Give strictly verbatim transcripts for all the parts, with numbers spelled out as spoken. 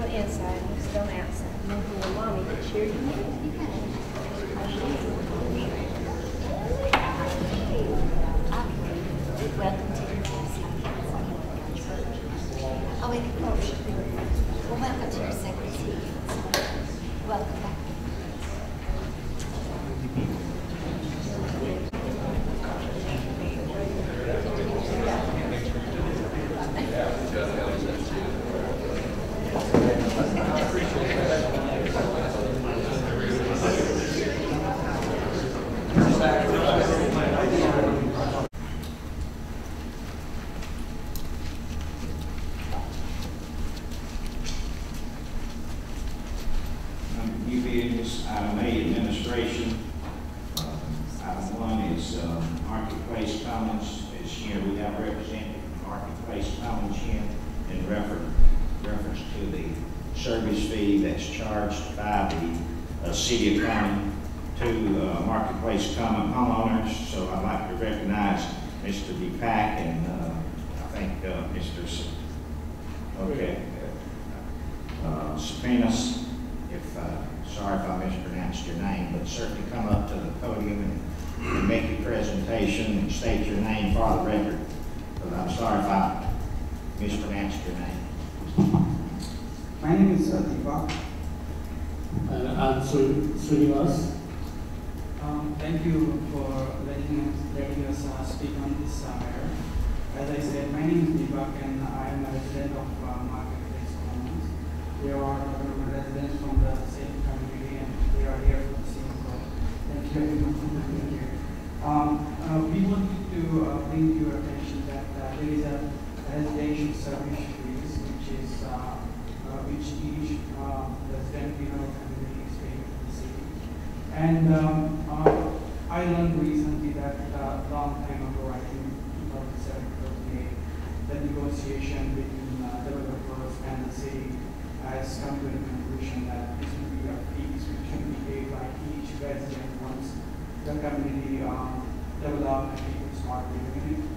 on the inside, you sit on the outside. And then when mommy gets here, you can. Welcome to your house. Oh, wait, oh, well, welcome to your second seat. Welcome back. Item A, administration. Uh, item one is um, Marketplace Commons. As here, we have represented Marketplace Commons here in refer reference to the service fee that's charged by the uh, City of Cumming to uh, Marketplace Commons homeowners. So I'd like to recognize Mister DePack and uh, I think uh, Mister S okay, uh, Sapinas, if uh, sorry if I mispronounced your name, but certainly come up to the podium and, and make your presentation and state your name for the record. But I'm sorry if I mispronounced your name. My name is uh, Deepak. And I'm Srinivas. Um, thank you for letting us, letting us uh, speak on this uh, matter. As I said, my name is Deepak and I am a resident of uh, Marketplace Commons. We are uh, residents from the same community and we are here for the same cause. Thank you everyone for being here. Um, uh, we wanted to uh, bring to your attention that uh, there is a residential service fees which is uh, uh, which each uh, resident in our community is paying to the city. And um, uh, I learned recently that a uh, long time ago, I think two thousand seven, two thousand eight, the negotiation between uh, developers and the city has come to the conclusion that this will be a fees which should be paid by each resident once the community um, develop and people start living in it.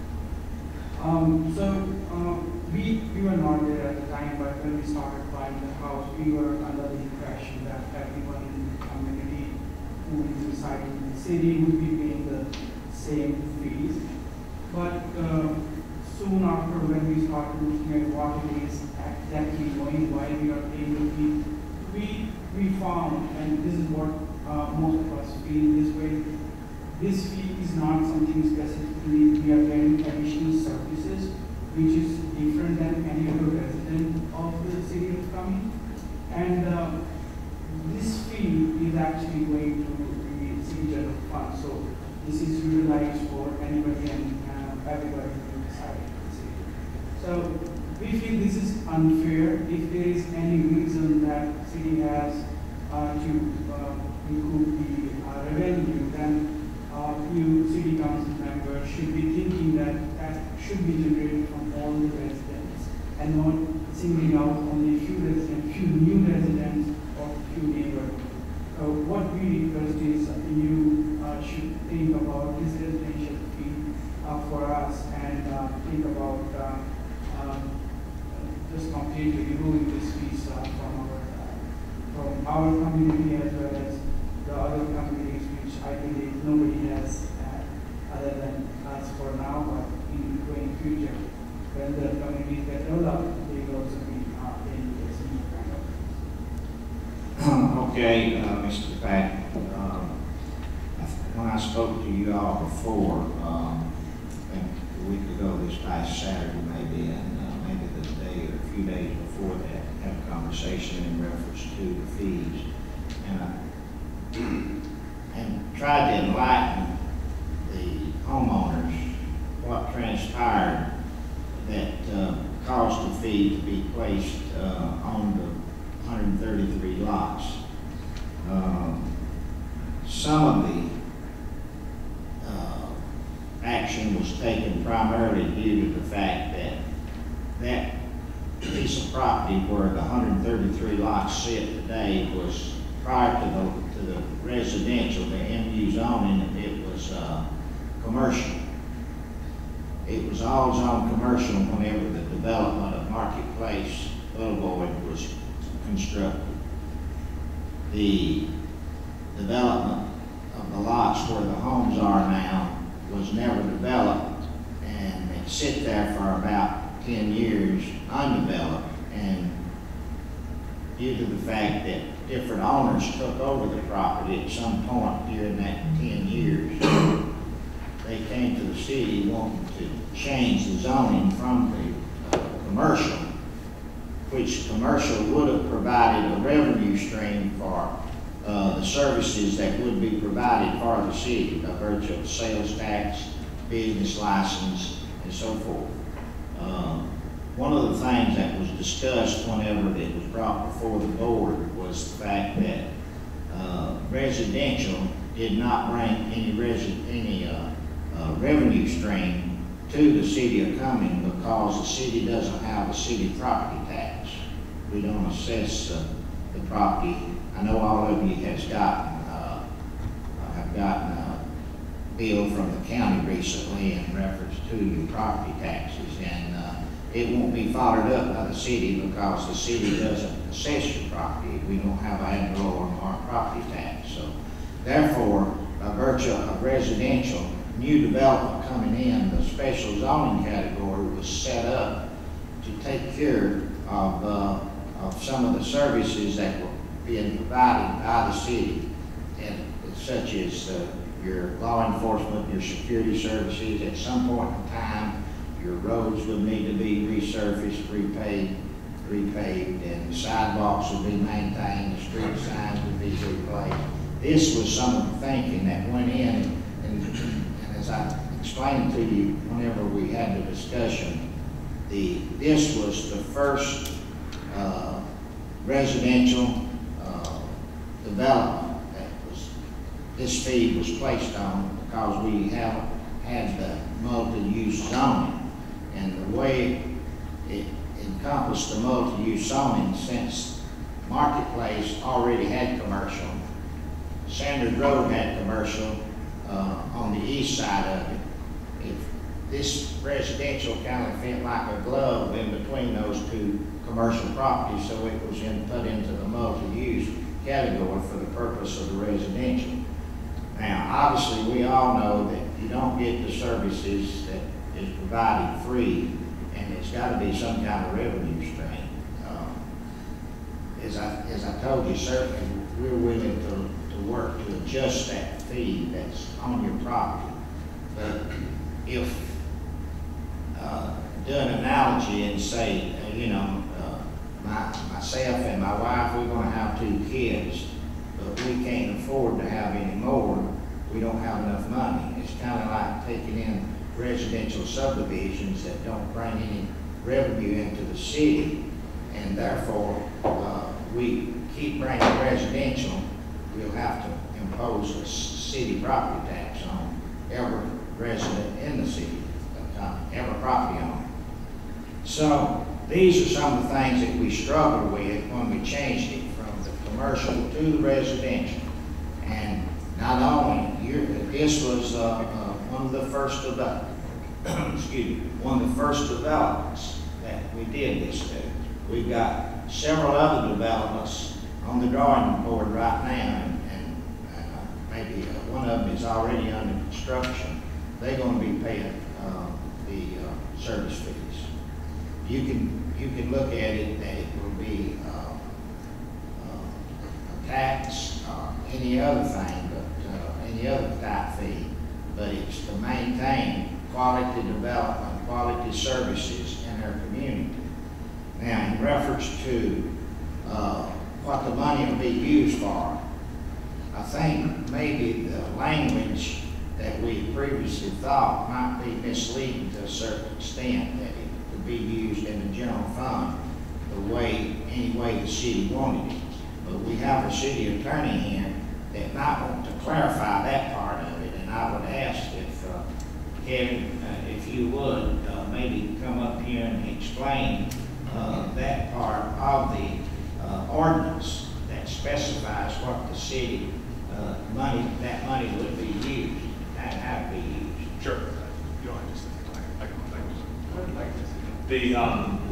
Um, so uh, we, we were not there at the time, but when we started buying the house, we were under the impression that everyone in the community who is residing in the city would be paying the same fees. But uh, soon after, when we started looking at what it is exactly going, why we are paying the fee, we, we found, and this is what uh, most of us feel this way, this fee is not something specifically we are getting additional services, which is different than any other resident of the City of Cumming. And uh, this fee is actually going to the city general fund. So this is utilized for anybody and uh, everybody who reside in the city. So we feel this is unfair. If there is any reason that city has uh, to uh, recoup the uh, revenue, then uh, you city council members should be thinking that that should be generated from all the residents and not singling out only a few residents, few new residents or few neighbors. Uh, what we request is you uh, should think about this residential fee uh, for us and uh, think about uh, um, just completely removing this fees uh, from our uh, from our community as well as the other communities, which I believe nobody has uh, other than us for now, but in going future, when the communities get developed, they will also be uh, paying this new kind of. Okay, uh, Mister Pack. Um, when I spoke to you all before, um, I think a week ago, this past Saturday maybe, and uh, maybe the day or a few days before that, had a conversation in reference to the fees, and I and tried to enlighten the homeowners what transpired that uh, caused the fee to be placed uh, on the one hundred thirty-three lots. Um, some of the uh, action was taken primarily due to the fact that that piece of property where the one hundred thirty-three lots sit today was prior to the to the residential, the M U zoning, it was uh, commercial. It was all zoned commercial whenever the development of Marketplace Boulevard was constructed. The development of the lots where the homes are now was never developed, and it sit there for about ten years undeveloped, and due to the fact that different owners took over the property at some point during that ten years, they came to the city wanting to change the zoning from the uh, commercial, which commercial would have provided a revenue stream for uh, the services that would be provided for the city by virtue of sales tax, business license, and so forth. Um, one of the things that was discussed whenever it was brought before the board was the fact that uh, residential did not bring any, resi any uh, uh, revenue stream to the City of Cumming because the city doesn't have a city property tax. We don't assess uh, the property. I know all of you has gotten, uh, have gotten a bill from the county recently in reference to your property taxes, and uh, it won't be followed up by the city because the city doesn't assess your property. We don't have an ad valorem or property tax. So therefore, by virtue of residential, new development coming in, the special zoning category was set up to take care of, uh, of some of the services that were being provided by the city, and such as uh, your law enforcement, your security services. At some point in time, your roads would need to be resurfaced, repaved, repaved, and the sidewalks would be maintained, the street signs would be replaced. This was some of the thinking that went in, and, and as I explained to you whenever we had the discussion, the this was the first uh, residential uh, development that was this fee was placed on because we have had the multi-use zoning. And the way it encompassed the multi-use zoning, since Marketplace already had commercial, Sanders Road had commercial uh, on the east side of it. If this residential kind of fit like a glove in between those two commercial properties, so it was in, put into the multi-use category for the purpose of the residential. Now, obviously, we all know that you don't get the services that is provided free, and it's got to be some kind of revenue stream. Um, as I as I told you, certainly we're willing to, to work to adjust that fee that's on your property. But if uh, do an analogy and say, uh, you know, uh, my myself and my wife, we're going to have two kids, but we can't afford to have any more. We don't have enough money. It's kind of like taking in residential subdivisions that don't bring any revenue into the city, and therefore uh, we keep bringing residential, we'll have to impose a city property tax on every resident in the city, uh, every property owner. So these are some of the things that we struggled with when we changed it from the commercial to the residential. And not only, you're, this was uh, uh, one of the first of the, excuse me, one of the first developments that we did this to. We've got several other developments on the drawing board right now, and, and uh, maybe uh, one of them is already under construction. They're going to be paying uh, the uh, service fees. You can you can look at it that it will be uh, uh, a tax or any other thing, but uh, any other type fee. But it's to maintain quality development, quality services in our community. Now, in reference to uh, what the money will be used for, I think maybe the language that we previously thought might be misleading to a certain extent, that it could be used in the general fund the way, any way the city wanted it. But we have a city attorney here that might want to clarify that part of it, and I would ask if uh, Kevin, uh, if you would, uh, maybe come up here and explain uh, that part of the uh, ordinance that specifies what the city uh, money, that money would be used, and how to be used. Sure. You don't have to say. I can, I can, I can. The, um, the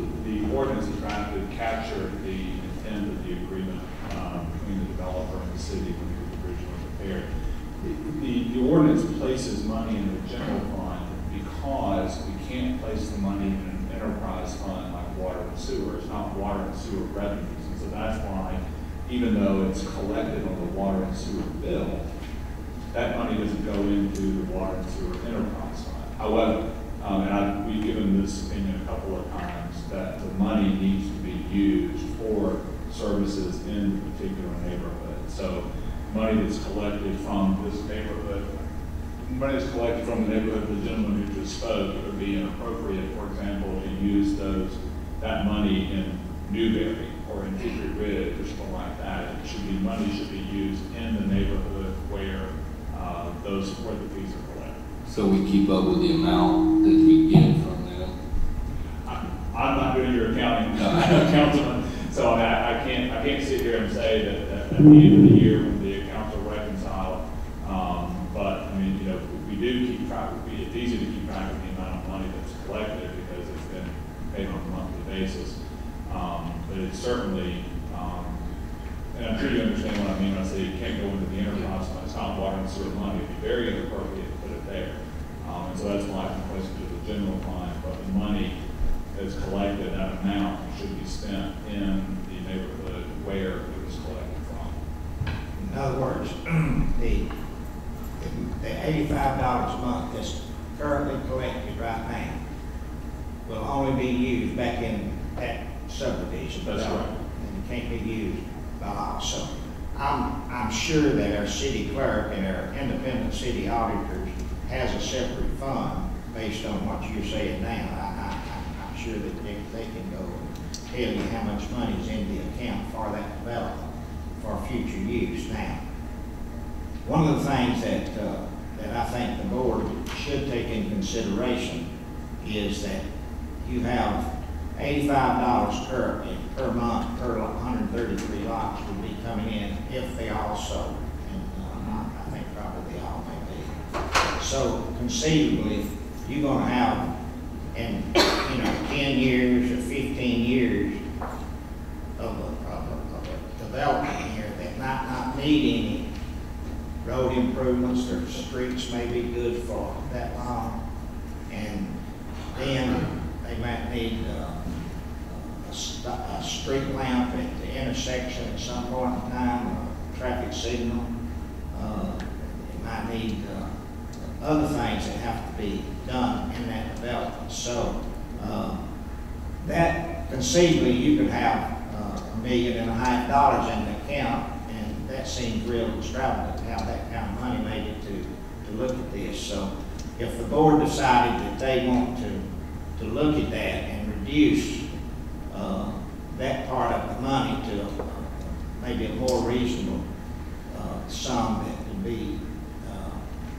the ordinance is trying to capture the intent of the agreement um, between the developer and the city when it was originally prepared. The, the ordinance places money in the general fund because we can't place the money in an enterprise fund like water and sewer. It's not water and sewer revenues. And so that's why, even though it's collected on the water and sewer bill, that money doesn't go into the water and sewer enterprise fund. However, um, and I, we've given this opinion a couple of times, that the money needs to be used for services in the particular neighborhood. So money that's collected from this neighborhood, money that's collected from the neighborhood of the gentleman who just spoke, it would be inappropriate, for example, to use those that money in Newberry or in Hickory Ridge or something like that. It should be, money should be used in the neighborhood where uh, those, where the fees are collected. So we keep up with the amount that we get from them? I, I'm not doing your accounting, councilman, so I, I can't I can't sit here and say that, that at the end of the year when the accounts are reconciled, um, but I mean, you know, we do keep track. We, it's easy to keep track of the amount of money that's collected because it's been paid on a monthly basis. Um, but it's certainly, um, and I'm sure you understand what I mean when I say you can't go into the enterprise fund. It's not water and sewer money. It'd be very inappropriate to put it there. Um, and so that's why it's placed into the general fund. But the money that's collected, that amount should be spent in the neighborhood where it was collected from. In other words, the, the eighty-five dollars a month that's currently collected right now will only be used back in that subdivision. That's right. And it can't be used by law. So I'm, I'm sure that our city clerk and our independent city auditors has a separate fund based on what you're saying now. I, I, I'm sure that they, they can go and tell you how much money is in the account for that development for future use. Now, one of the things that, uh, that I think the board should take in consideration is that you have eighty-five dollars per, per month per one hundred thirty-three lots would be coming in if they all sold. And uh, I think probably they all may be. So conceivably, you're going to have in you know ten years or fifteen years of a, of a, of a development here that might not need any road improvements. Their streets may be good for that long, and then they might need uh, a, st a street lamp at the intersection at some point in time, a traffic signal. Uh, they might need uh, other things that have to be done in that development. So uh, that conceivably you could have uh, a million and a half dollars in the account, and that seems real extravagant to have that kind of money maybe to, to look at this. So if the board decided that they want to to look at that and reduce uh, that part of the money to uh, maybe a more reasonable uh, sum that would be uh,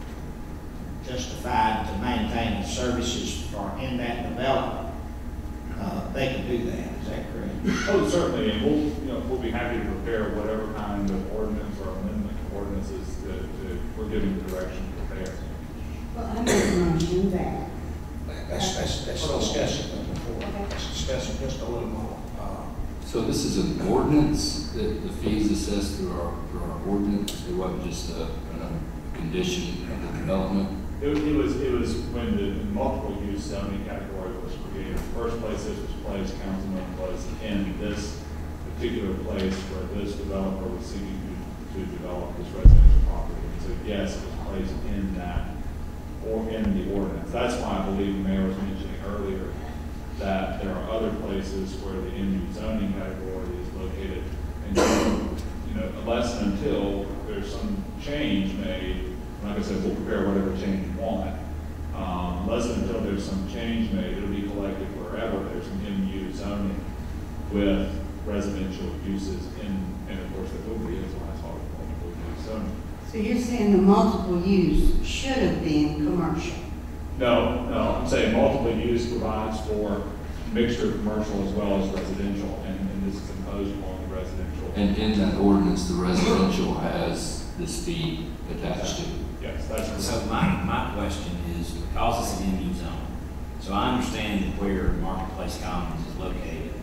justified to maintain the services for in that development, uh, they could do that. Is that correct? Oh, certainly, and we'll you know we'll be happy to prepare whatever kind of ordinance or amendment to ordinances that, that we're giving direction to prepare. Well, I just mentioned that. Let's, let's, let's discuss it before. Let's discuss it just a little more. Uh, So this is an ordinance, that the fees assessed through our, through our ordinance, it wasn't just a, a condition of the development? It, it was it was when the multiple use zoning category was created. The first place this was placed, Councilman, was in this particular place where this developer was seeking to, to develop this residential property. And so yes, it was placed in that or in the ordinance. That's why I believe the mayor was mentioning earlier that there are other places where the M U zoning category is located, and you know, unless and until there's some change made, like I said, we'll prepare whatever change you want. Um, unless and until there's some change made, it'll be collected wherever there's an M U zoning with residential uses in, and of course there will be as well as multiple use zoning. So you're saying the multiple use should have been commercial? No, no, I'm saying multiple use provides for mixture of commercial as well as residential, and, and this is imposed on the residential. And in that ordinance, the residential has this fee attached to it. Yes, that's correct. So my, my question is, because it's an M U zone, so I understand where Marketplace Commons is located,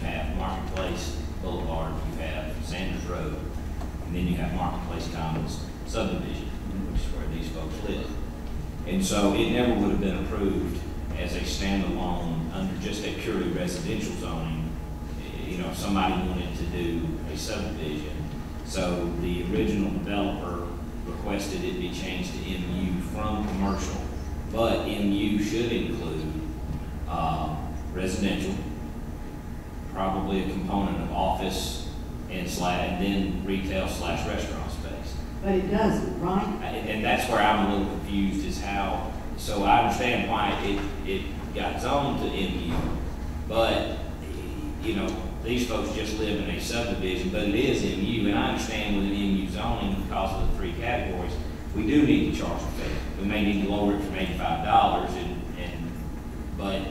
have Marketplace Boulevard, you have Sanders Road, and then you have Marketplace Commons subdivision, which is where these folks live. And so it never would have been approved as a standalone under just a purely residential zoning. You know, if somebody wanted to do a subdivision. So the original developer requested it be changed to M U from commercial, but M U should include uh, residential, probably a component of office and slash, and then retail slash restaurant space. But it doesn't, right? And, and that's where I'm a little confused is how, so I understand why it, it got zoned to M U, but, you know, these folks just live in a subdivision, but it is M U, and I understand with an M U zoning, because of the three categories, we do need to charge a fee. We may need to lower it from eighty-five dollars, and, and, but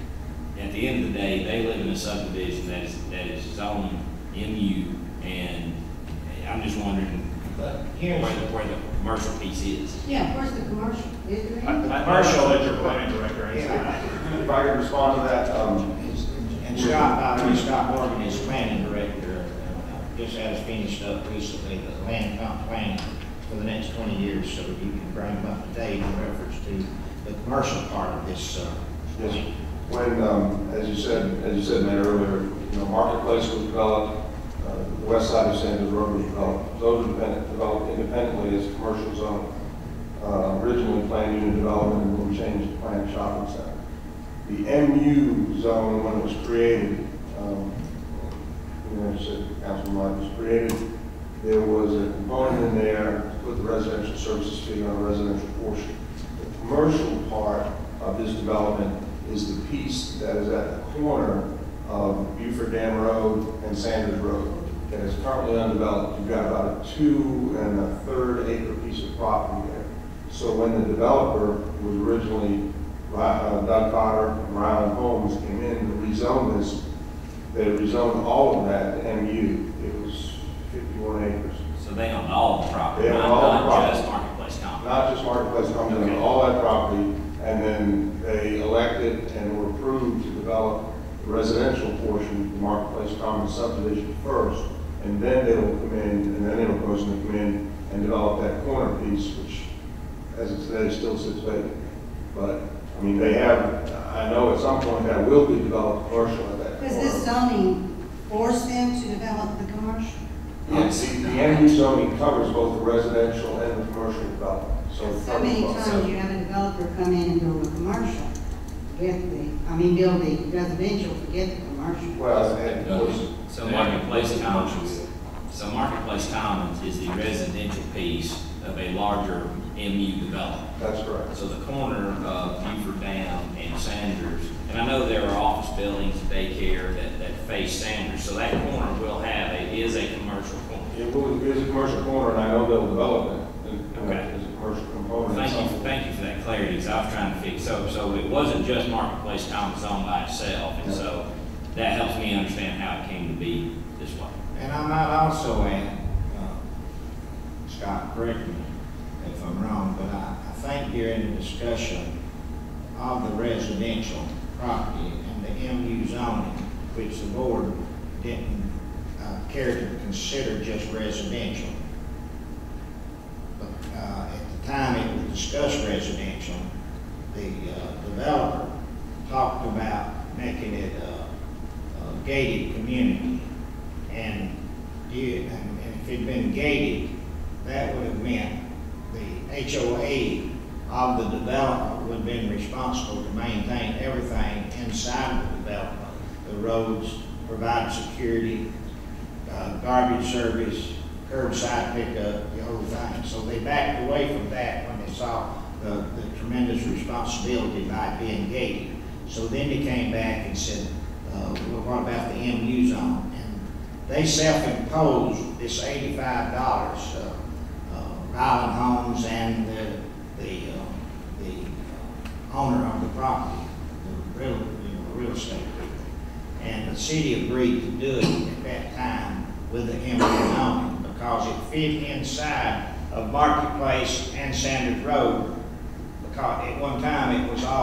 at the end of the day, they live in a subdivision that is, that is zoned M U, and I'm just wondering But where the, where the commercial piece is. Yeah, where's the commercial? Is there I- any? I- Commercial- I'll let your planning director answer that. If I could respond to that, um, And Scott, I mean, Scott Morgan is planning director, uh, just has finished up recently the land comp plan for the next twenty years, so you can bring him up to date in reference to the commercial part of this, uh, yes, when, um, as you said, as you said, Mayor, earlier, you know, Marketplace was developed, uh, the west side of Sanders Road was developed. Those were dependent- developed independently as commercial zone. Uh, originally planned unit development and then changed to planned shopping center. The M U zone, when it was created, um, you know, as said, Councilman Mike was created, there was a component in there to put the residential services fee on a residential portion. The commercial part of this development is the piece that is at the corner of Buford Dam Road and Sanders Road that is currently undeveloped. You've got about a two and a third acre piece of property there. So when the developer was originally Uh, Doug Cotter and Ryland Homes came in to rezone this, they rezoned all of that to M U. It was fifty-one acres. So they own all the property, They own not, all the not property. just Marketplace Commons. Not just Marketplace Commons, they own all that property, and then they elected and were approved to develop the residential portion, the Marketplace Commons subdivision first, and then they will come in, and then they will go to come in and develop that corner piece, which, as it today, still sits vacant. But I mean, they have, I know at some point that will be developed commercial at that Does corner. this zoning force them to develop the commercial? Yes, the, the M U zoning covers both the residential and the commercial development. So, it So covers many both. times you have a developer come in and build a commercial, forget the, I mean, build the residential, forget the commercial. Well, and of course, So Marketplace Commons, so Marketplace Commons is the residential piece of a larger M U development. that's correct. So the corner of Buford Dam and Sanders, and I know there are office buildings, daycare that, that face Sanders, so that corner will have a, is a commercial corner. It will, it is a commercial corner, and I know they'll develop it. and- and Okay. It's a commercial component. Thank you, It's something- thank you for that clarity, because I was trying to fix, so, so it wasn't just Marketplace Commons owned by itself, and so that helps me understand how it came to be this way. And I might also add, uh, Scott, correct me if I'm wrong, but I, I think during the discussion of the residential property and the M U zoning, which the board didn't uh, care to consider just residential. But uh, at the time it was discussed residential, the uh, developer talked about making it a, a gated community. And, you, and and if it'd been gated, that would have meant the H O A of the development would have been responsible to maintain everything inside the development. The roads, provide security, uh, garbage service, curbside pickup, the whole thing. So they backed away from that when they saw the, the tremendous responsibility by it being gated. So then they came back and said, uh, well, what about the M U zone? And they self-imposed this eighty-five dollars. Uh, uh, Ryland Homes and the, the, uh, the uh, owner of the property, the real, you know, real estate people. And the city agreed to do it at that time with the M U zoning because it fit inside of Marketplace and Sanders Road. Because at one time it was all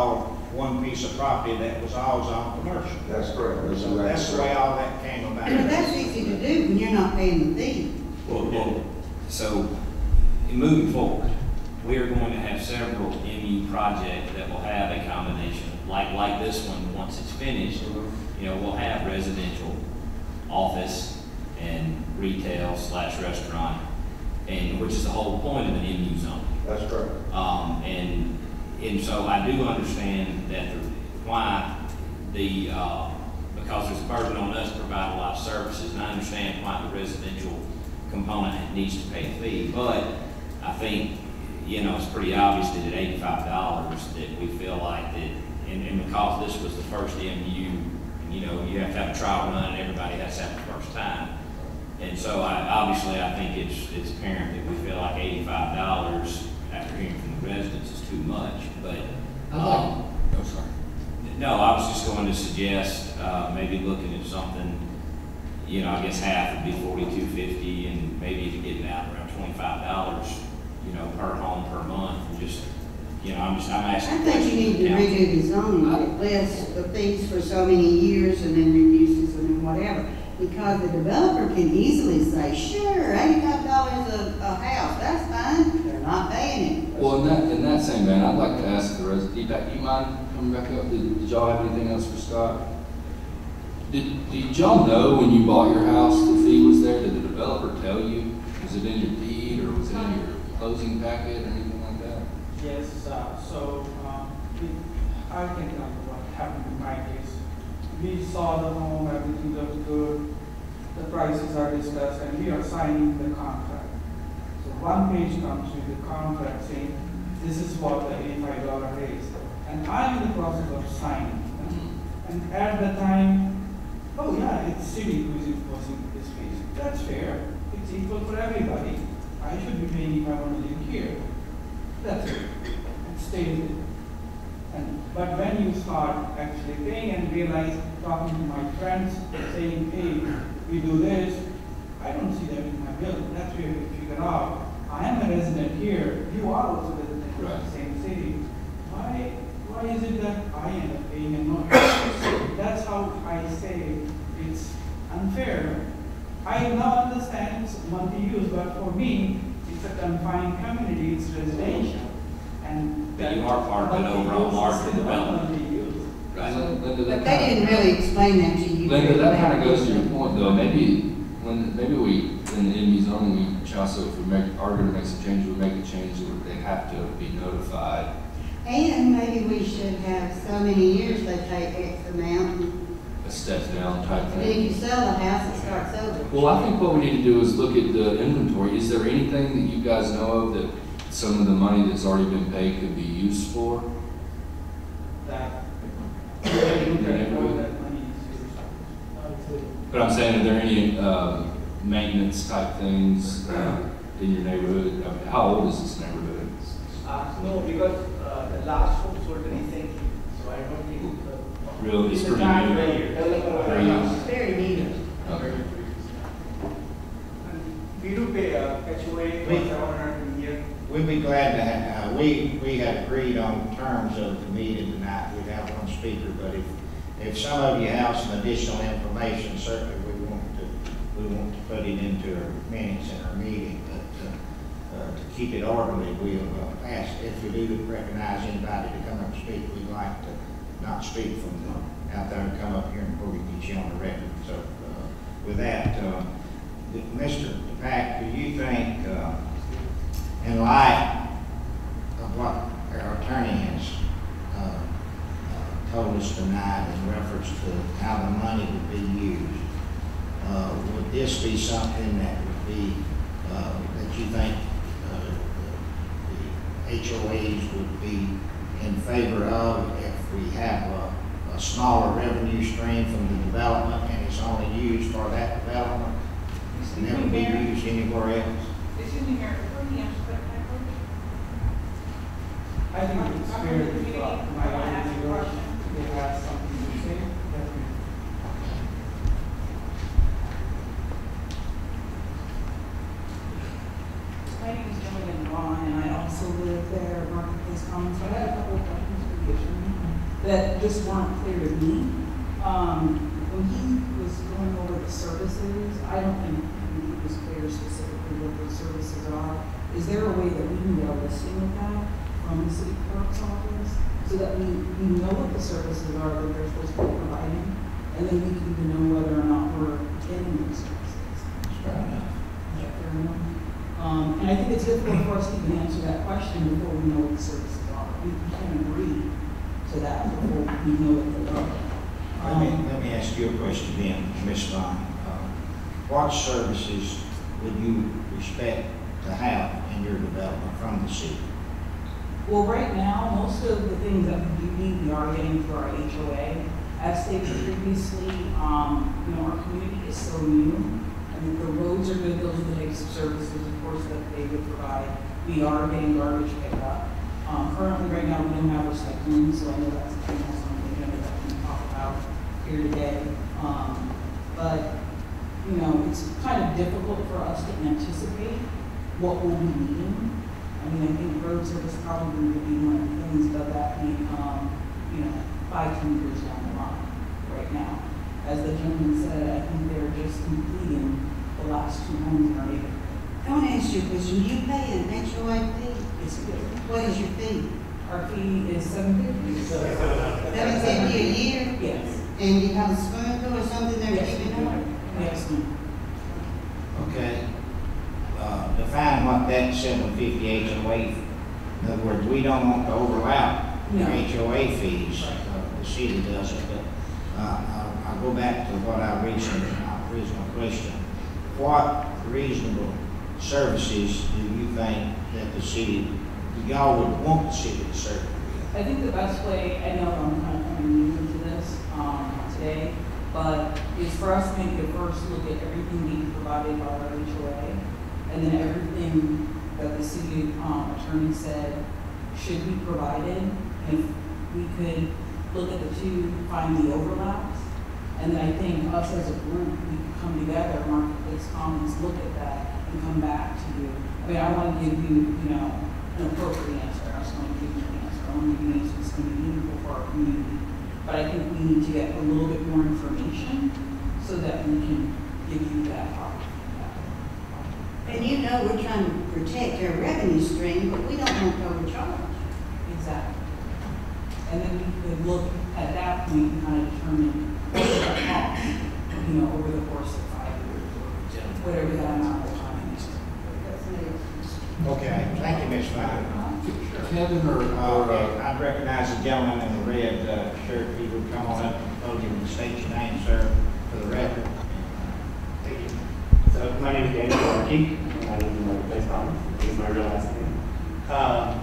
one piece of property that was all zoned commercial. That's correct. That's So exactly that's the way correct. all that came about. But that's easy to do when you're not paying the fee. Well, well, so, in moving forward, we are going to have several M U projects that will have a combination, like, like this one, once it's finished, you know, we'll have residential, office, and retail slash restaurant, and, which is the whole point of an M U zone. That's correct. Um, and, and so I do understand that the, why the, uh, because there's a burden on us to provide a lot of services, and I understand why the residential component needs to pay a fee, but I think, you know, it's pretty obvious that at eighty-five dollars that we feel like that, and, and because this was the first M U, you know, you have to have a trial run, and everybody has to have the first time. And so I, obviously I think it's, it's apparent that we feel like eighty-five dollars after hearing from the residents is too much, but, um, Oh, sorry. no, I was just going to suggest, uh, maybe looking at something, you know, I guess half would be forty-two fifty, and maybe if you get it out around twenty-five dollars, you know, per home per month, and just, you know, I'm just, I'm I asking. think you need to redo the zoning, that lists the fees for so many years and then reduces them and whatever. Because the developer can easily say, sure, eighty-five dollars a, a house, that's fine, they're not paying it. Well, in that, in that same vein, I'd like to ask the rest, do you, do you mind coming back up? Did, did y'all have anything else for Scott? Did, did y'all know when you bought your house the fee was there? Did the developer tell you? Was it in your deed or was it in your closing packet or anything like that? Yes, uh, so, um, we- I can tell you what happened in my case. We saw the home, everything looked good, the prices are discussed, and we are signing the contract. So one page comes with the contract saying, this is what the eighty-five dollar is. And I'm in the process of signing. And at the time, oh yeah, it's city who is imposing this fees. That's fair, it's equal for everybody. I should be paying if I want to live here. That's it, it stays it. And, but when you start actually paying and realize, talking to my friends, saying, hey, we do this, I don't see that in my bill. That's where we figure out, I am a resident here, you are also a resident in the same city. Why, why is it that I end up paying and not you? That's how I say it's unfair. I now understand it's multi-use, but for me, it's a confined community, it's residential. And But you are part of an overall larger development. Right. Linda, that But they didn't really explain that to you. Linda, that kind of goes to your point, though. Maybe when maybe we in the M U zoning, we also if we make are going to make some changes, we make a change that they have to be notified. And maybe we should have so many years they pay X amount. And A step down type then if thing. you sell the house, it starts over. Well, I think what we need to do is look at the inventory. Is there anything that you guys know of that some of the money that's already been paid could be used for? That, Yeah, that money is used. But I'm saying, are there any um, maintenance type things uh, in your neighborhood? I mean, how old is this neighborhood? Uh, no, because uh, the last home sold recently, so I don't think. Uh, Really, it's in the pretty time new. where you develop a Very new. house. Very neat. Okay. And we do pay uh, H O A for We- seven hundred a year. We'd be glad to have, uh, we, we had agreed on terms of the meeting tonight, we'd have one speaker, but if, if some of you have some additional information, certainly we want to, we want to put it into our minutes in our meeting, but, uh, uh, to keep it orderly, we'll uh, ask, if we do recognize anybody to come up and speak, we'd like to not speak from the, out there and come up here and before we get you on the record. So, uh, with that, uh, Mister Pack, do you think, uh, in light of what our attorney has uh, uh, told us tonight in reference to how the money would be used, uh, would this be something that would be, uh, that you think uh, the H O As would be in favor of if we have a, a smaller revenue stream from the development and it's only used for that development and never be used anywhere else? I think it's fair if uh, my neighbors, they have something to say. Definitely. My name is Jillian Vaughn, and I also live there, Marketplace Commons. So I had a couple of questions for you. that just weren't clear to me. Um, when he was going over the services, I don't think he was clear specifically what those services are. Is there a way that we can get a listing of that from the city clerk's office so that we, we know what the services are that they're supposed to be providing, and then we can even know whether or not we're getting those services? Fair enough. Is that fair enough? Um, and I think it's difficult for us to even answer that question before we know what the services are. We can't agree to that before we know what they are. Let me, let me ask you a question then, Miz Vaughn. Uh, What services would you expect to have in your development from the city? Well, right now, most of the things that we need, we are getting through our H O A. As stated previously, um, you know, our community is so new. I mean, the roads are good, those are the types of services, of course, that they would provide. We are getting garbage pickup. Um, currently, right now, we don't have recycling, so I know that's something else on the agenda that we can talk about here today. Um, but, you know, it's kind of difficult for us to anticipate what we'll be needing. I mean, I think road service probably would be one of the things, but that may come, you know, five, ten years down the line right now. As the gentleman said, I think they're just completing the last two homes in our neighborhood. I want to ask you a question. You pay an H O A fee? It's good. What is your fee? Our fee is seven fifty. Seven fifty a year? Yes. And you have a swimming pool or something there? Yes, we do. Yes, ma'am. Okay. Uh, define what that seven fifty H O A, in other words, we don't want to overlap No. the H O A fees. Uh, the city does it, but, uh, I'll, I'll go back to what I originally, my original question. What reasonable services do you think that the city, y'all would want the city to serve? I think the best way, I know I'm kind of coming new into this um, today, but is for us to maybe first look at everything being provided by our H O A, and then everything that the city um, attorney said should be provided. If we could look at the two, find the overlaps, and then I think us as a group, we could come together, Marketplace Commons, look at that, and come back to you. I mean, I want to give you, you know, an appropriate answer. I just want to give you an answer. I want to give you an answer that's going to be meaningful for our community. But I think we need to get a little bit more information so that we can give you that proper feedback. And you know we're trying to protect our revenue stream, but we don't want to overcharge. Exactly. And then we could look at that point and kind of determine what is our cost, you know, over the course of five years or whatever that amount of time is. Okay, thank you, Miz Vaughn. Kevin or, Uh, or okay, uh, I recognize the gentleman in the red uh, shirt. If you would come on up and podium and state your name, sir, for the record. Thank you. So my name is Daniel Larkey. I live in Marketplace Commons. This is my real last name. Um,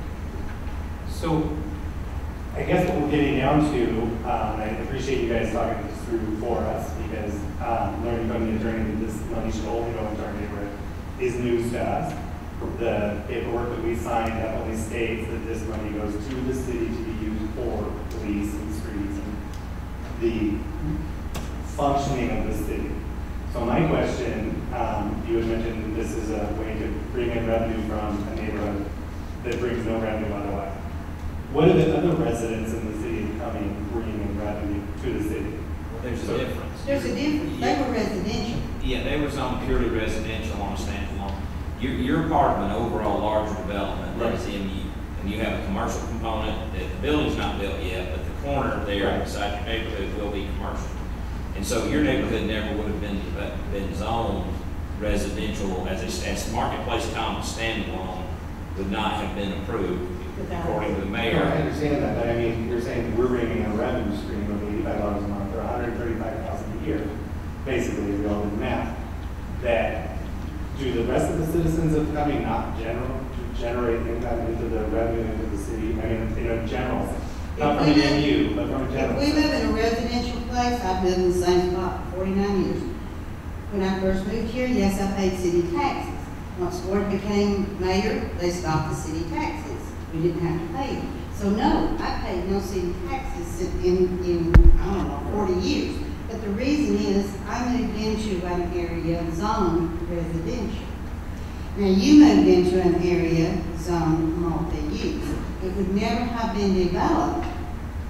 so I guess what we're getting down to, um, I appreciate you guys talking this through for us because um, learning from the attorney that this money should only go into our neighborhood is news to us. The paperwork that we signed definitely states that this money goes to the city to be used for police and streets and the functioning of the city. So my question, um, you had mentioned that this is a way to bring in revenue from a neighborhood that brings no revenue otherwise. What are the other residents in the city of Cumming bringing in revenue to the city? Well, there's So- a difference. There's a difference. They were residential. Yeah, they were zoned purely residential on a standalone. You're, you're part of an overall larger development that is M U, and you have a commercial component that the building's not built yet, but the corner there inside your neighborhood will be commercial. And so your neighborhood never would have been, been zoned residential as a, as Marketplace Commons standalone would not have been approved according to the No, mayor. I understand that, but I mean, you're saying we're bringing in a revenue stream of eighty-five dollars a month or one hundred thirty-five thousand a year, basically, if you all do the math. That, do the rest of the citizens of Cumming not general, generate income into the revenue into the city? I mean, in a general sense, not from an M U, but from a general If we sense. live in a residential place, I've lived in the same spot for forty-nine years. When I first moved here, yes, I paid city taxes. Once Ford became mayor, they stopped the city taxes. We didn't have to pay them. So no, I paid no city taxes in, in, I don't know, forty years. But the reason is, I moved into an area zoned residential. Now, you moved into an area zoned multi-use. It would never have been developed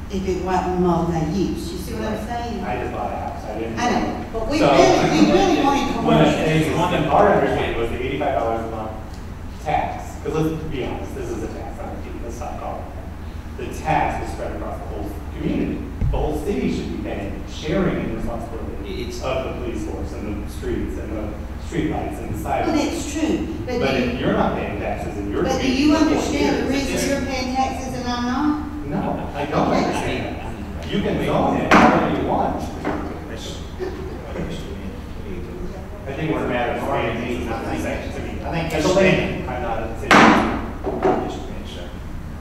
if it wasn't multi-use. You see what I'm saying? I just bought a house, I didn't. I know, but we So- really, we really wanted One of the commercial. things, one of our understanding was the eighty-five dollars a month tax, because let's be honest, this is a tax, not a fee, let's not call it that. The tax is spread across the whole community. The whole city should be paying, sharing in responsibility It's- of the police force and the streets and the streetlights and the Well, sidewalks. that's true, but But do if you, you're not paying taxes in your but do community. you for forty understand the years, reason you're paying taxes and I'm not? No, I don't understand. You can zone it however you want. I think it's a matter of saying, it's not the section to me. I think As it's- a layman, I'm not a city. Just a minute, sir.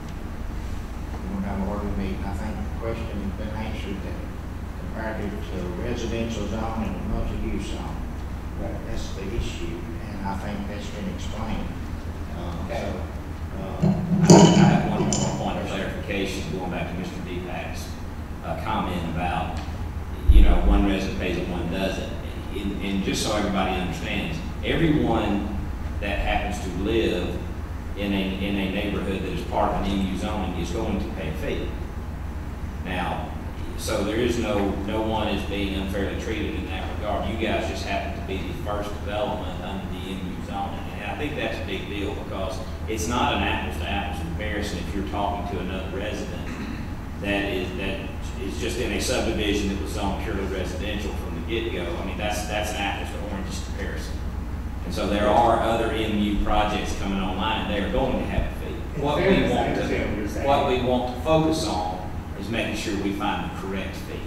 We don't have a order meeting. I think the question has been answered that comparative to residential zone and multi-use zone. That's the issue, and I think that's been explained. Um, Okay. So, uh, I have one more point of clarification, going back to Mister Deepak's uh, comment about, you know, one resident pays it, one doesn't. And, and just so everybody understands, everyone that happens to live in a, in a neighborhood that is part of an M U zoning is going to pay a fee. Now, so there is no, no one is being unfairly treated in that regard. You guys just happen to be the first development under the M U zoning. And I think that's a big deal because it's not an apples to apples comparison if you're talking to another resident that is, that is just in a subdivision that was zoned purely residential from the get-go. I mean, that's, that's an apples to oranges comparison. And so there are other M U projects coming online and they are going to have a fee. What we fairness, I want understand what you're to, saying. what we want to focus on is making sure we find the correct fee.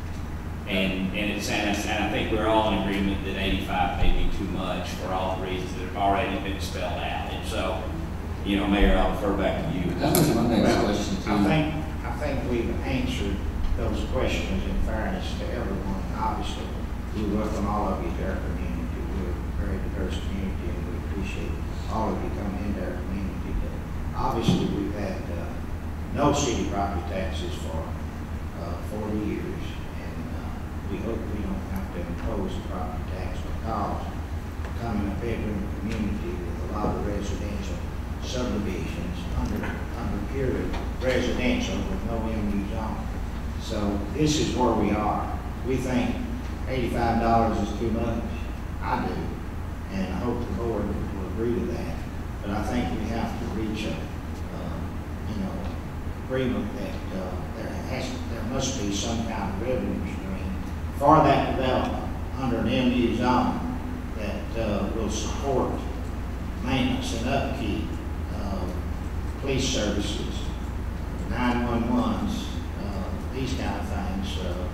And, and it's, and it's- and I think we're all in agreement that eighty-five may be too much for all the reasons that have already been spelled out. And so, you know, Mayor, I'll refer back to you. That was my next question too. I think, I think we've answered those questions in fairness to everyone. Obviously, we welcome all of you to our community. We're a very diverse community and we appreciate all of you coming into our community. But obviously, we've had uh, no city property taxes for uh, forty years. And uh, we hope we don't have to impose a property tax because becoming a bedroom community with a lot of residential subdivisions under, under purely residential with no M U zone. So this is where we are. We think eighty-five dollars is too much. I do, and I hope the board will agree to that. But I think we have to reach a, uh, you know, agreement that uh, there has, there must be some kind of revenue stream for that development under an M U zone that uh, will support maintenance and upkeep of police services, nine one ones, uh, these kind of things, uh,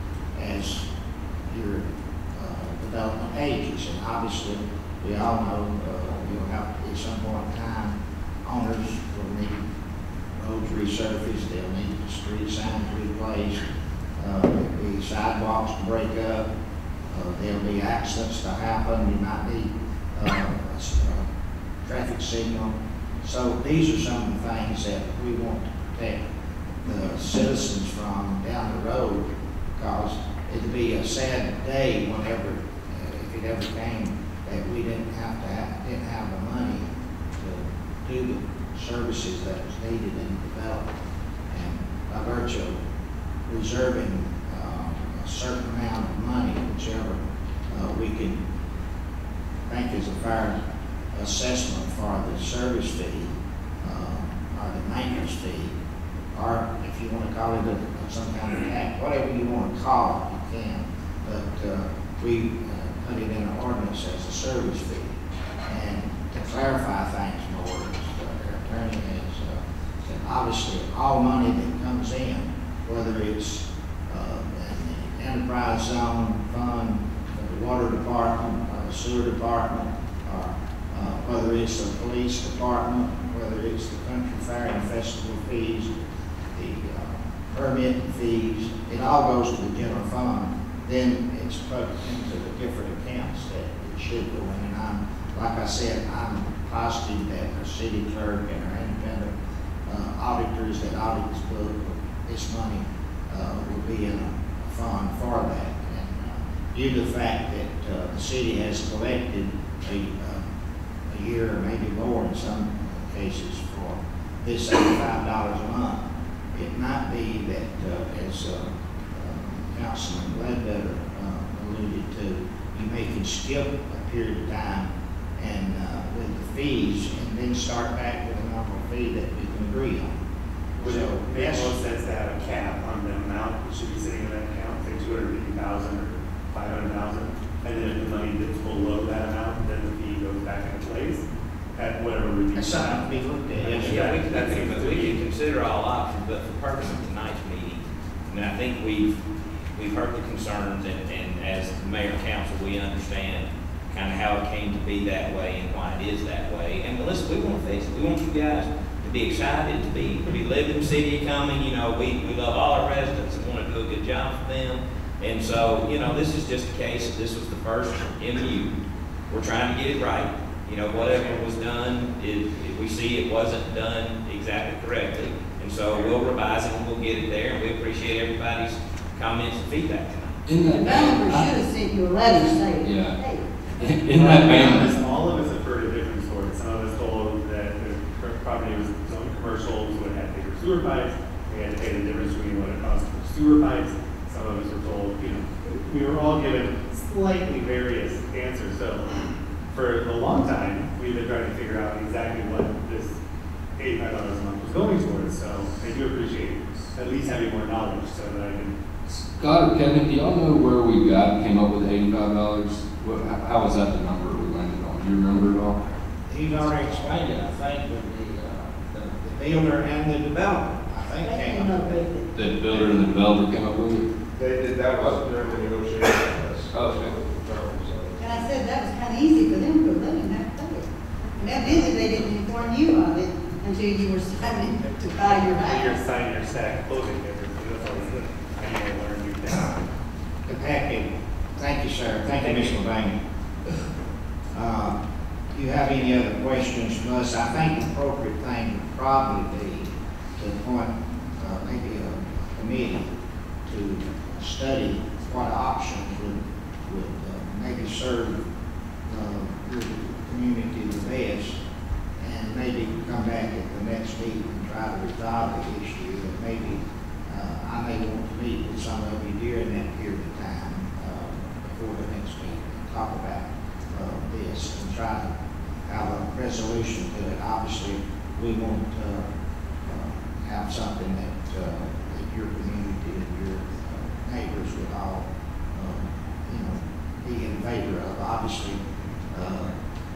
as your uh, development ages. And obviously, we all know uh, you'll have, at some point in time, owners will need roads resurfaced, they'll need the street signs replaced, uh, there'll be sidewalks to break up, uh, there'll be accidents to happen, you might need uh, a, s- a traffic signal. So these are some of the things that we want to protect the citizens from down the road, because it'd be a sad day whenever, uh, if it ever came, that we didn't have to have, didn't have the money to do the services that was needed in the development. And by virtue of reserving uh, a certain amount of money, whichever uh, we can think is a fair assessment for the service fee, uh, or the maintenance fee, or if you want to call it a, some kind of tax, whatever you want to call it, you can. But uh, we uh, put it in an ordinance as a service fee. And to clarify things more, the attorney has uh, said, obviously, all money that comes in, whether it's uh, in the enterprise zone fund, the water department, or the sewer department, or uh, whether it's the police department, whether it's the country fair and festival fees, the uh, permit fees, it all goes to the general fund. Then it's put into the different accounts that it should go in. And I'm, like I said, I'm positive that our city clerk and our independent uh, auditors that audit this book, this money uh, will be in a fund for that. And uh, due to the fact that uh, the city has collected a, uh, a year or maybe more in some cases for this eighty-five dollars a month, it might be that, uh, as uh, uh, Councilman Ledbetter uh, alluded to, you may can skip a period of time and uh, with the fees, and then start back with a normal fee that we can agree on. Would So, it make yes. more sense to have a cap on the amount that should be sitting in that account, say two hundred fifty thousand or five hundred thousand, and then if the money dips below that amount, then the fee goes back into place at whatever review. That's something to be looked at. Yeah, yeah, we can, I think that we can consider all options, but for the purpose of tonight's meeting, I mean, I think we've, we've heard the concerns, and, and as the mayor and council, we understand kind of how it came to be that way and why it is that way. And listen, we want to fix it. We want you guys to be excited, to be, to be living in the City of Cumming. You know, we, we love all our residents and want to do a good job for them. And so, you know, this is just a case, this was the first M U. We're trying to get it right. You know, whatever was done, it, it, we see it wasn't done exactly correctly. And so we'll revise it and we'll get it there. And we appreciate everybody's comments and feedback tonight. The developer should have sent you a letter saying, Yeah. hey. In that vein, All of us have heard a different story. Some of us told that the property was zoned commercial, so it had bigger sewer pipes. We had to pay the difference between what it cost for sewer pipes. Some of us were told, you know, we were all given slightly various answers. So for a long time, we've been trying to figure out exactly what this eighty-five dollars a month was going towards. So I do appreciate at least having more knowledge so that I can. Scott or Kevin, do y'all know where we got, came up with eighty-five dollars? What, how, how was that the number we landed on? Do you remember at all? He's already explained it, I think, with the, uh, the, the builder and the developer, I think, came up with it. The builder and the developer came up with it? They did, that wasn't during the negotiation process. Oh, okay. And I said that was kind of easy for them because they didn't have to pay it. And evidently they didn't inform you of it until you were signing to buy your You're house. signing your stack closing papers. That's always good. I need to learn new things. Happy. Thank you, sir. Thank you, Miz Levine. Uh, do you have any other questions from us? I think the appropriate thing would probably be to appoint uh, maybe a committee to study what options would, would uh, maybe serve uh, your community the best, and maybe come back at the next meeting and try to resolve the issue. And maybe uh, I may want to meet with some of you during that period of time uh, before the next meeting and talk about uh, this and try to have a resolution to it. Obviously, we want to uh, uh, have something that, uh, that your community and your uh, neighbors would all, uh, you know, be in favor of. Obviously, uh,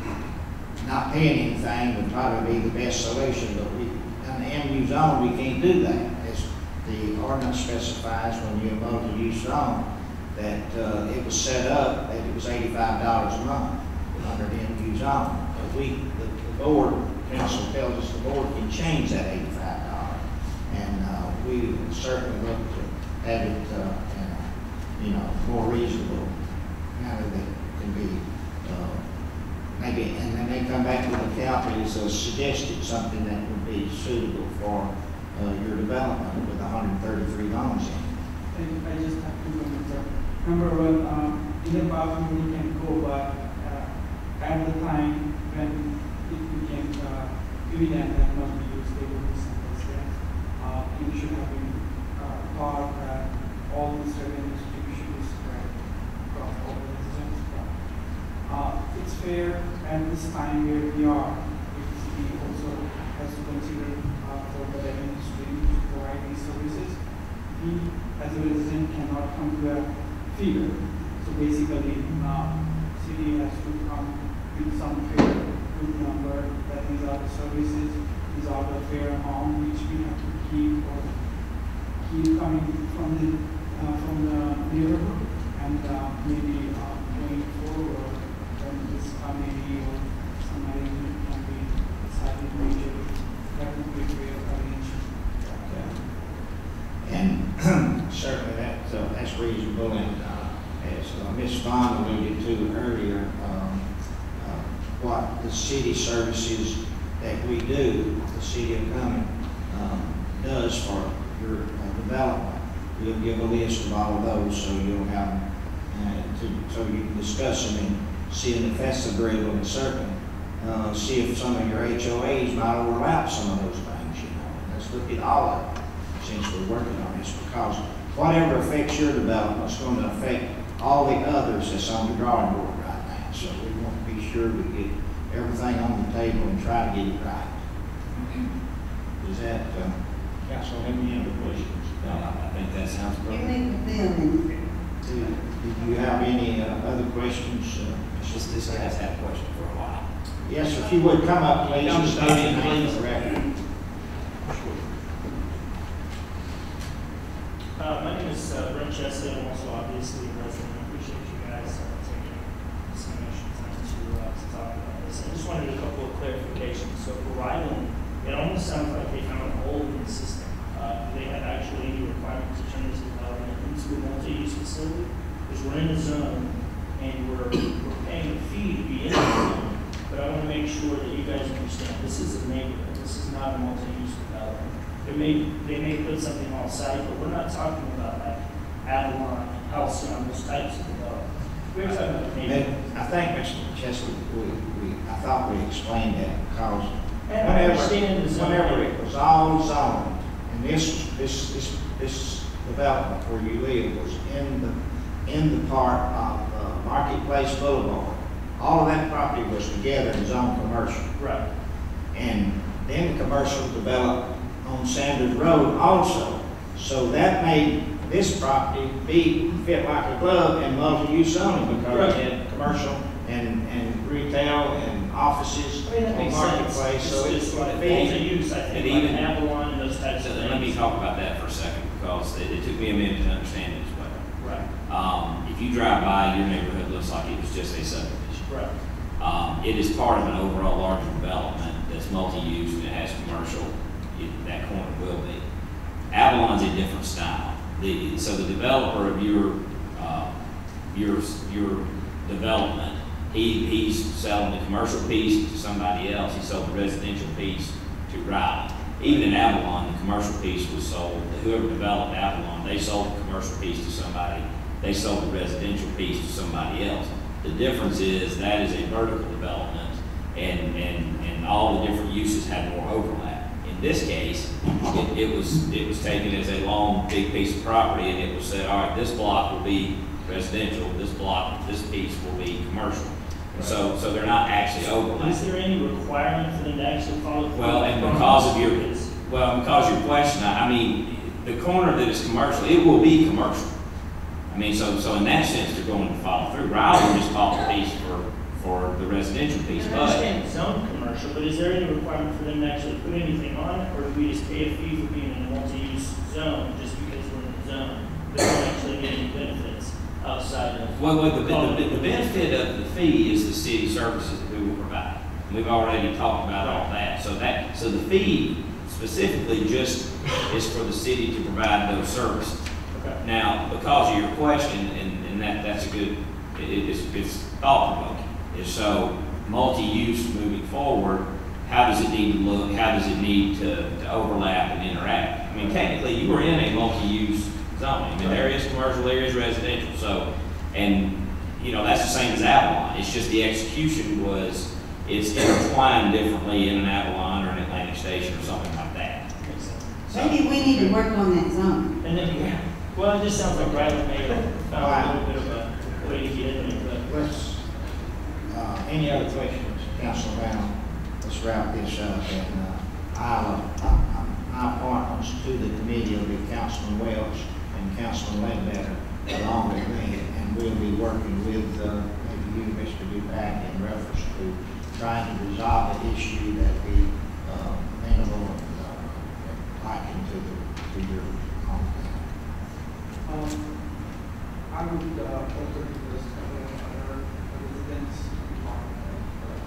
not paying anything would probably be the best solution, but we, in the M U zone, we can't do that. As the ordinance specifies, when you're a multi-use zone, that uh, it was set up that it was eighty-five dollars a month under the M U zone. But we, the, the board, council tells us the board can change that eighty-five dollars. And uh, we would certainly look to have it, uh, in a, you know, more reasonable manner that can be, uh, maybe, and then they come back with a calculator, so suggested something that would be suitable for uh, your development with one hundred thirty-three homes in it. And I just have two comments, sir. Number one, um, in the past we can go, but uh, at the time when it became uh, evident that must be used, they would be someplace else. Uh, we should have been uh, thought that all this revenue distribution is spread across all the residents. But, uh, it's fair at this time where we are, because we also has to consider uh, for the revenue stream to provide these services. We, as a resident, cannot come to a figure. So basically, uh, city has to come with some fair, good number that these are the services, these are the fair amount which we have to keep or keep coming from the uh, from the neighborhood, and uh, maybe uh, going forward when this committee or some arrangement can be decided majorly, that would be a way of arrangement. And certainly that, uh, that's reasonable, and uh, as uh, Miz Vaughn alluded to earlier, um, uh, what the city services that we do, the City of Cumming, um, does for your uh, development. We'll give a list of all of those so you'll have, uh, to, so you can discuss them and see if that's agreeable, and certainly uh, see if some of your H O As might overlap some of those things, you know. Let's look at all of them. since we're working on this, because whatever affects your development is going to affect all the others that's on the drawing board right now. So we want to be sure we get everything on the table and try to get it right. Is that, uh, Council, any other questions? No, I think that sounds You perfect. meet with them and Do do you have any uh, other questions? Uh, This, this guy's had a question for a while. Yes, if you would come up, please. Come and to state your the name please. for the record. Uh, my name is uh, Brent Chesed. I'm also obviously a resident. I appreciate you guys uh, taking some extra time to, uh, to talk about this. I just wanted a couple of clarifications. So for Ryland, it almost sounds like they found a hole in the system. Uh, do they have actually any requirement to turn this development into a multi-use facility? Because we're in the zone and we're, we're paying a fee to be in the zone. But I want to make sure that you guys understand this is a neighborhood. This is not a multi-use development. They may, they may put something on site, but we're not talking about like Avalon, Halcyon, those types of development. We're talking about neighborhood. I think, Mister Chesed, we, we, I thought we explained that because And I understand the whenever, zone. whenever it was all zoned, and this, this, this, this development where you live was in the, in the part of uh, Marketplace Boulevard. All of that property was together in zone commercial. Right. And then the commercial developed on Sanders Road also. So that made this property be, fit like a glove in multi-use zoning because Right. it had commercial and, and retail and offices I mean, that on makes Marketplace. sense. So It's it's just like big. multi-use, I think, And like even- Avalon and those types So of then let me things. talk about that for a second, because it, it took me a minute to understand it as well. Right, Um, if you drive by, your neighborhood looks like it was just a subdivision. right. Um, it is part of an overall larger development that's multi-use and it has commercial, it, that corner will be. Avalon's a different style. The, so the developer of your, uh, your, your development, he, he's selling the commercial piece to somebody else, he sold the residential piece to Gravitt. Even in Avalon, the commercial piece was sold, whoever developed Avalon, they sold the commercial piece to somebody, they sold the residential piece to somebody else. The difference is that is a vertical development and, and, and all the different uses have more overlap. In this case, it, it was, it was taken as a long, big piece of property and it was said, all right, this block will be residential, this block, this piece will be commercial. So, so they're not actually overlapping. Is there any requirement for them to actually follow? Well, and because of your, well, because your question, I I mean, the corner that is commercial, it will be commercial. I mean, so, so in that sense, they're going to follow through. Riley just bought the piece for, for the residential piece, I but understand it's zone commercial, but is there any requirement for them to actually put anything on it, or do we just pay a fee for being in a multi-use zone just because we're in the zone? They don't actually get any benefits outside of. well, well, the, the, the benefit of the fee is the city services that we will provide. We've already talked about all that. So that, so the fee specifically just is for the city to provide those services. Okay. Now, because of your question, and, and that, that's a good, it, it's, it's thought-provoking, is so multi-use moving forward, how does it need to look, how does it need to, to overlap and interact? I mean, technically, you are in a multi-use zone. I mean, there is commercial, there is residential, so, and, you know, that's the same as Avalon. It's just the execution was, it's intertwined differently in an Avalon or an Atlantic Station or something like that. Makes sense. maybe we need to work on that zone. And then, yeah, well, it just sounds like Riley may have found a little bit of a way to get in there, but. Let's, uh, any other questions, Councilor Brown? Let's wrap this up, and, uh, I'll, uh, my appointments to the committee will be Councilman Welch and Councilman Ledbetter along with me, and we'll be working with, uh, maybe you, Mister Dupac, in reference to trying to resolve the issue that we, uh, amenable and, uh, liken to the, to your home. Um, I would uh, also request uh, other residents to be part of uh,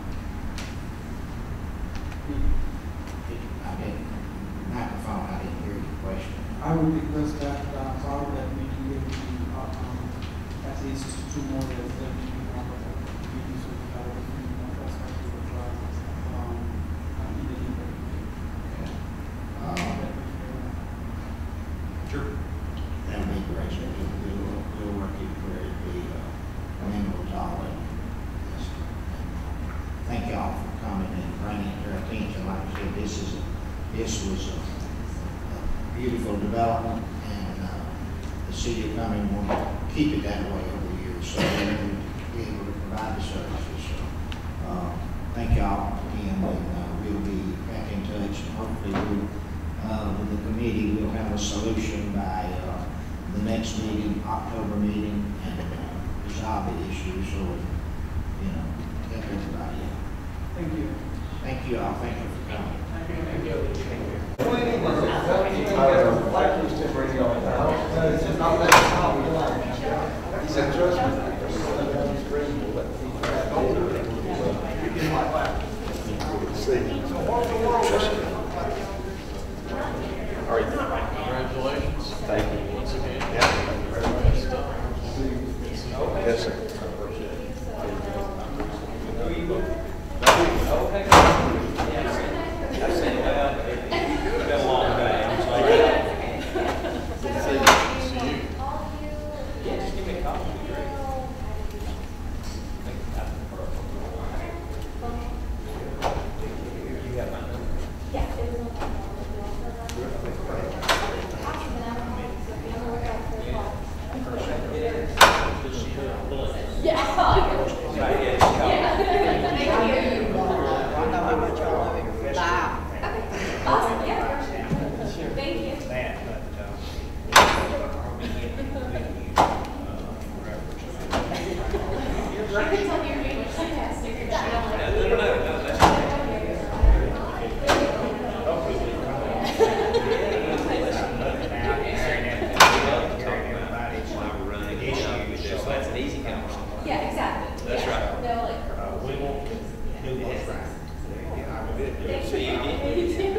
I didn't, microphone, I didn't hear your question. I would request that uh, part of that meeting will be uh, um, at least two more residents to be part of that meeting, so we have a few more perspective of uh, um, uh, in the neighborhood. Uh, Sure. That'll be great. We'll, we'll, we'll work it where it be, uh, amenable to all of you. Yes. Thank y'all for coming and bringing it to our attention. Like I said, this is, a, this was a, a beautiful development, and uh, the City of Cumming will keep it that way over the years, so we'll be able to provide the services. So, uh, thank y'all again, and uh, we'll be back in touch, and hopefully we'll, uh, with the committee, we'll have a solution by uh, the next meeting, October meeting, and uh, resolve the issue, so, you know, help everybody out. Thank you. Thank you all, thank you for coming. Thank you. Thank you. Congratulations. Thank you. Once again. Yeah. Yes, sir. Yeah, exactly. That's Yeah. right. They'll like. Uh, we won't do this right. Thank you.